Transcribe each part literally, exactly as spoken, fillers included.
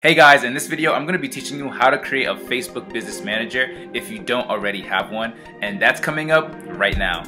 Hey guys, in this video I'm going to be teaching you how to create a Facebook Business Manager if you don't already have one, and that's coming up right now.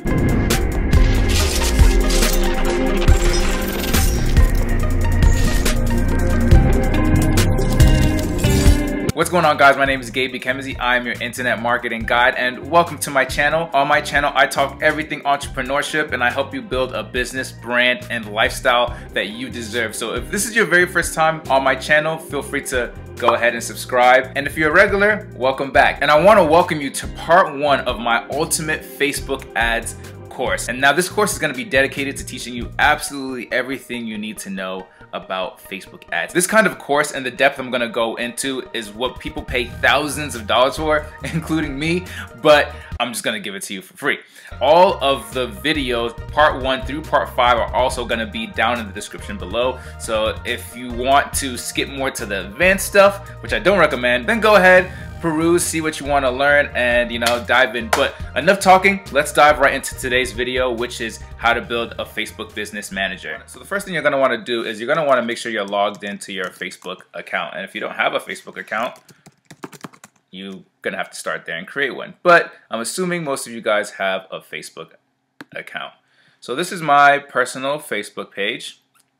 What's going on, guys? My name is Gabe Bekemezi. I am your internet marketing guide, and welcome to my channel. On my channel I talk everything entrepreneurship, and I help you build a business, brand, and lifestyle that you deserve. So if this is your very first time on my channel, feel free to go ahead and subscribe. And if you're a regular, welcome back. And I want to welcome you to part one of my ultimate Facebook ads course. And now this course is going to be dedicated to teaching you absolutely everything you need to know about Facebook ads. This kind of course and the depth I'm gonna go into is what people pay thousands of dollars for, including me, but I'm just gonna give it to you for free. All of the videos, part one through part five, are also gonna be down in the description below. So if you want to skip more to the advanced stuff, which I don't recommend, then go ahead, peruse, see what you want to learn, and you know, dive in. But enough talking, let's dive right into today's video, which is how to build a Facebook Business Manager. So the first thing you're going to want to do is you're going to want to make sure you're logged into your Facebook account. And if you don't have a Facebook account, you're going to have to start there and create one. But I'm assuming most of you guys have a Facebook account. So this is my personal Facebook page.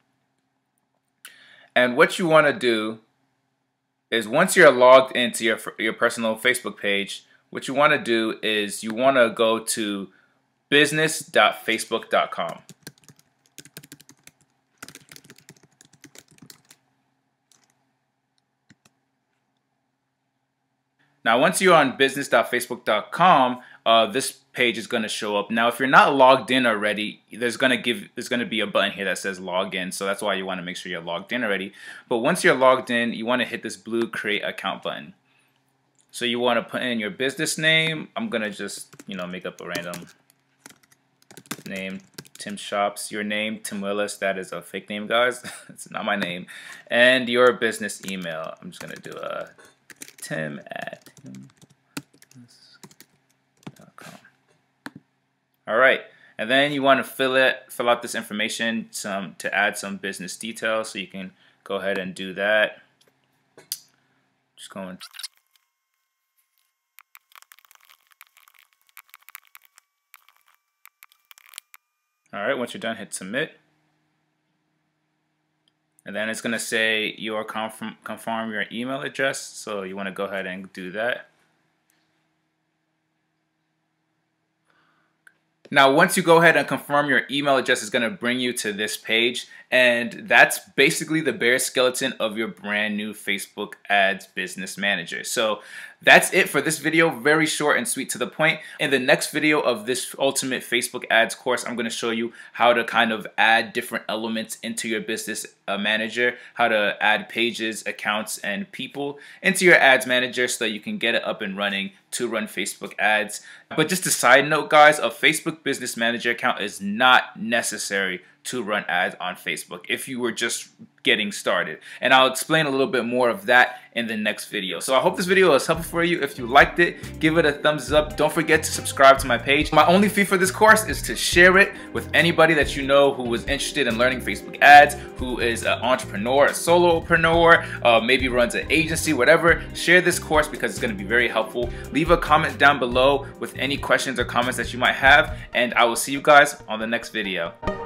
And what you want to do is once you're logged into your, your personal Facebook page, what you want to do is you want to go to business dot facebook dot com. Now, once you're on business dot facebook dot com, uh, this page is going to show up. Now, if you're not logged in already, there's going to give there's going to be a button here that says log in. So that's why you want to make sure you're logged in already. But once you're logged in, you want to hit this blue create account button. So you want to put in your business name. I'm going to just, you know, make up a random name, Tim Shops. Your name, Tim Willis. That is a fake name, guys. It's not my name. And your business email. I'm just going to do a Tim at Tim. All right, and then you want to fill it, fill out this information, some to add some business details. So you can go ahead and do that. Just going. All right, once you're done, hit submit. And then it's going to say your confirm, confirm your email address. So you want to go ahead and do that. Now, once you go ahead and confirm your email address, is going to bring you to this page, and that's basically the bare skeleton of your brand new Facebook Ads Business Manager. So that's it for this video. Very short and sweet to the point. In the next video of this ultimate Facebook ads course, I'm going to show you how to kind of add different elements into your business uh, manager, how to add pages, accounts, and people into your ads manager so that you can get it up and running to run Facebook ads. But just a side note, guys, a Facebook Business Manager account is not necessary to run ads on Facebook if you were just getting started. And I'll explain a little bit more of that in the next video. So I hope this video was helpful for you. If you liked it, give it a thumbs up. Don't forget to subscribe to my page. My only fee for this course is to share it with anybody that you know who is interested in learning Facebook ads, who is an entrepreneur, a solopreneur, uh, maybe runs an agency, whatever. Share this course because it's going to be very helpful. Leave a comment down below with any questions or comments that you might have, and I will see you guys on the next video.